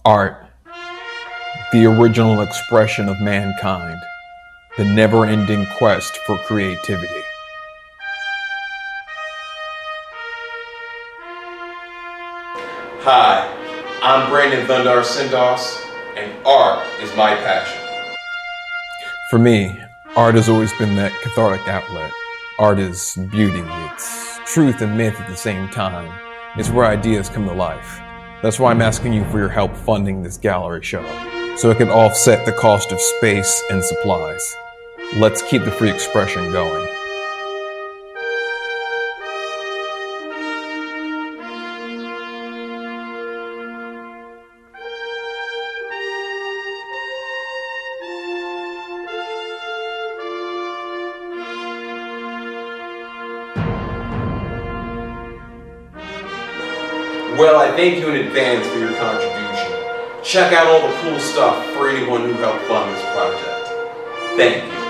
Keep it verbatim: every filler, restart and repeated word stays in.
Art, the original expression of mankind, the never-ending quest for creativity. Hi, I'm Brandon Thundar Sindos, and art is my passion. For me, art has always been that cathartic outlet. Art is beauty, it's truth and myth at the same time. It's where ideas come to life. That's why I'm asking you for your help funding this gallery show, so it can offset the cost of space and supplies. Let's keep the free expression going. Well, I thank you in advance for your contribution. Check out all the cool stuff for anyone who helped fund this project. Thank you.